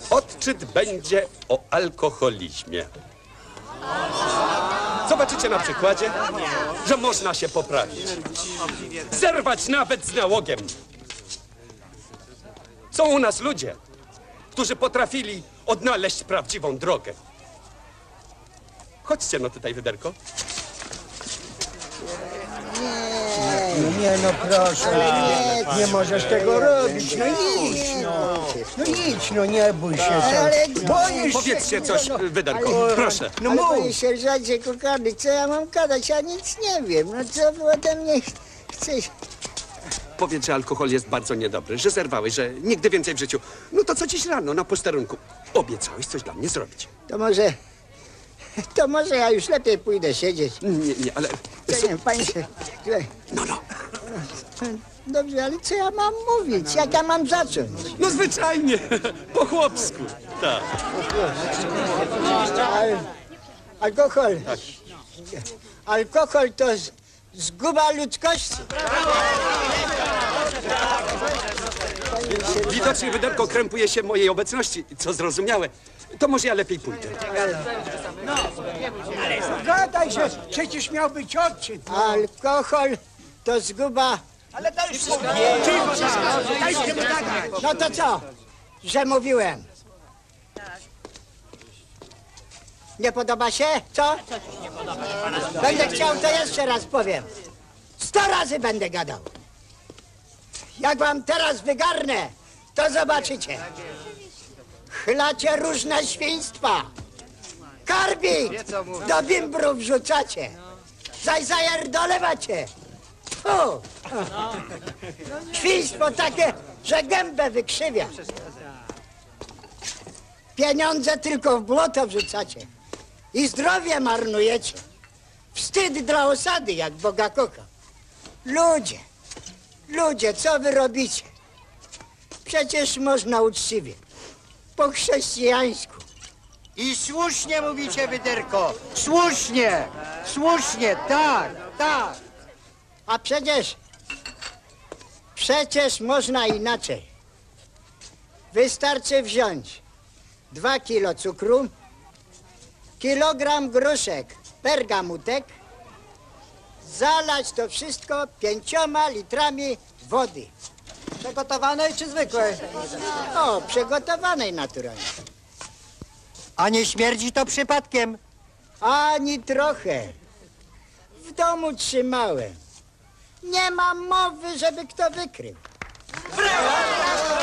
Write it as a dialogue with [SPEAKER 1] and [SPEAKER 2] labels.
[SPEAKER 1] Odczyt będzie o alkoholizmie. Zobaczycie na przykładzie, że można się poprawić. Zerwać nawet z nałogiem. Są u nas ludzie, którzy potrafili odnaleźć prawdziwą drogę. Chodźcie no tutaj, Wyderko.
[SPEAKER 2] Nie, no proszę, nie możesz tego robić, no idź, no idź, no nie bój się.
[SPEAKER 3] Ale
[SPEAKER 2] Boisz się.
[SPEAKER 1] Powiedzcie coś, Wyderko, proszę.
[SPEAKER 2] No
[SPEAKER 3] ale
[SPEAKER 2] mów.
[SPEAKER 3] panie sierżancie kochany, co ja mam gadać? Ja nic nie wiem. No co wy ode mnie chcesz?
[SPEAKER 1] Powiedz, że alkohol jest bardzo niedobry, że zerwałeś, że nigdy więcej w życiu. No to co dziś rano na posterunku? Obiecałeś coś dla mnie zrobić.
[SPEAKER 3] To może ja już lepiej pójdę siedzieć.
[SPEAKER 1] Nie, ale...
[SPEAKER 3] Nie wiem, panie
[SPEAKER 1] No.
[SPEAKER 3] Dobrze, ale co ja mam mówić? Jak ja mam zacząć?
[SPEAKER 1] No zwyczajnie, po chłopsku. Tak.
[SPEAKER 3] Alkohol. Alkohol to zguba ludzkości.
[SPEAKER 1] Widocznie Wyderko krępuje się mojej obecności, co zrozumiałe. To może ja lepiej pójdę.
[SPEAKER 2] Gadaj się, przecież miał być odczyt.
[SPEAKER 3] Alkohol to zguba...
[SPEAKER 2] Ale daj spokój. Dajcie mu gadać.
[SPEAKER 3] No to co? Że mówiłem. Nie podoba się? Co? Będę chciał, to jeszcze raz powiem. 100 razy będę gadał. Jak wam teraz wygarnę, to zobaczycie. Chlacie różne świństwa. Karbik do bimbrów wrzucacie. Zajer dolewacie. Tfu. Świństwo takie, że gębę wykrzywia. Pieniądze tylko w błoto wrzucacie. I zdrowie marnujecie. Wstyd dla osady, jak Boga kocha. Ludzie, co wy robicie? Przecież można uczciwie. Po chrześcijańsku.
[SPEAKER 4] I słusznie mówicie, Wyderko. Słusznie. Słusznie, tak.
[SPEAKER 3] A przecież można inaczej. Wystarczy wziąć 2 kilo cukru, kilogram gruszek, pergamutek, zalać to wszystko 5 litrami wody.
[SPEAKER 2] Przygotowanej czy zwykłej?
[SPEAKER 3] O, przygotowanej naturalnie.
[SPEAKER 4] A nie śmierdzi to przypadkiem?
[SPEAKER 3] Ani trochę. W domu trzymałem. Nie ma mowy, żeby kto wykrył.